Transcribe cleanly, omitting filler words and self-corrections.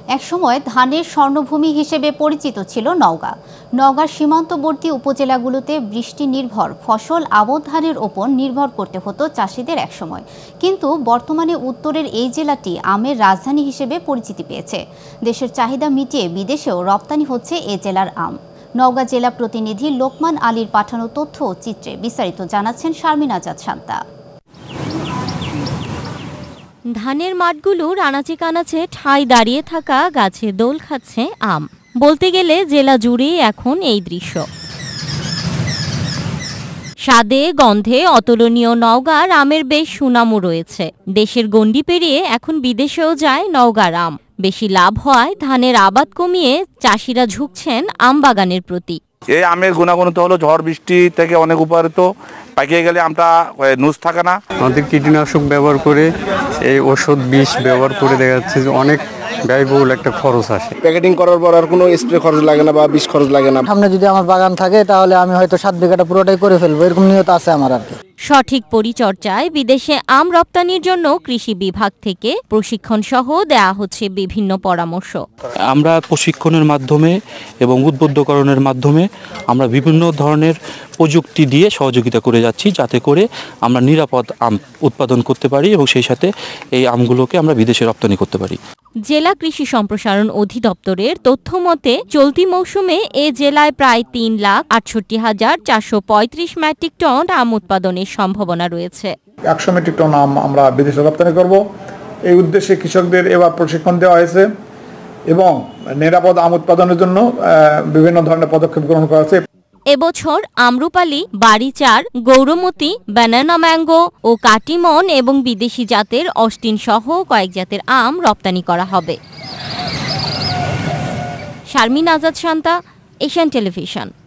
একসময় ধানের স্বর্ণভূমি হিসেবে পরিচিত ছিল নওগাঁ। নওগাঁর সীমান্তবর্তী উপজেলাগুলোতে বৃষ্টি নির্ভর ফসল আমন ধানের ওপর নির্ভর করতে হতো চাষিদের একসময়। কিন্তু বর্তমানে উত্তরের এই জেলাটি আমের রাজধানী হিসেবে পরিচিতি পেয়েছে। দেশের চাহিদা মিটিয়ে বিদেশেও রপ্তানি হচ্ছে এ জেলার আম। নওগাঁ জেলা প্রতিনিধি লোকমান আলীর পাঠানো তথ্য ও চিত্রে বিস্তারিত জানাচ্ছেন শারমিন আজাদ শান্তা। ধানের মাঠগুলোর আনাচে কানাচে ঠাঁই দাঁড়িয়ে থাকা গাছে দোল খাচ্ছে আম। বলতে গেলে জেলা জুড়েই এখন এই দৃশ্য। স্বাদে গন্ধে অতুলনীয় নওগাঁর আমের বেশ সুনামও রয়েছে। দেশের গণ্ডি পেরিয়ে এখন বিদেশেও যায় নওগাঁর আম। বেশি লাভ হওয়ায় ধানের আবাদ কমিয়ে চাষিরা ঝুঁকছেন আম বাগানের প্রতি। এই আমের গুণাগুণ তো হলো ঝড় বৃষ্টি থেকে অনেক উপকারিত, পাকিয়ে গেলে আমটা নুজ থাকে না। আমাদের কীটনাশক ব্যবহার করে এই ওষুধ বিষ ব্যবহার করে দেখা যাচ্ছে যে অনেক ব্যয়বহুল একটা খরচ আসে। প্যাকেটিং করার পর আর কোনো স্প্রে খরচ লাগে না বা বিষ খরচ লাগে না। সামনে যদি আমার বাগান থাকে তাহলে আমি হয়তো 7 বিঘাটা পুরোটাই করে ফেলবো, এরকম নিয়ত আছে আমার আর কি। সঠিক পরিচর্যায় বিদেশে আম রপ্তানির জন্য কৃষি বিভাগ থেকে প্রশিক্ষণ সহ দেয়া হচ্ছে বিভিন্ন পরামর্শ। আমরা প্রশিক্ষণের মাধ্যমে এবং উদ্বুদ্ধকরণের মাধ্যমে আমরা বিভিন্ন ধরনের প্রযুক্তি দিয়ে সহযোগিতা করে যাচ্ছি, যাতে করে আমরা নিরাপদ আম উৎপাদন করতে পারি এবং সেই সাথে এই আমগুলোকে আমরা বিদেশে রপ্তানি করতে পারি। জেলা কৃষি সম্প্রসারণ অধিদপ্তরের তথ্য মতে চলতি মৌসুমে এ জেলায় প্রায় 3,68,435 মেট্রিক টন আম উৎপাদনের সম্ভাবনা রয়েছে। 100 মেট্রিক টন আম আমরা বিদেশে রপ্তানি করব। এই উদ্দেশ্যে কৃষকদের এবার প্রশিক্ষণ দেওয়া হয়েছে এবং নিরাপদ আম উৎপাদনের জন্য বিভিন্ন ধরনের পদক্ষেপ গ্রহণ করা হয়েছে। এবছর আমরুপালি, বাড়িচার, গৌরমতি, ব্যানানা ম্যাঙ্গো ও কাটিমন এবং বিদেশি জাতের অস্টিন সহ কয়েক জাতের আম রপ্তানি করা হবে। Sharmin Azad Shanta, Asian television.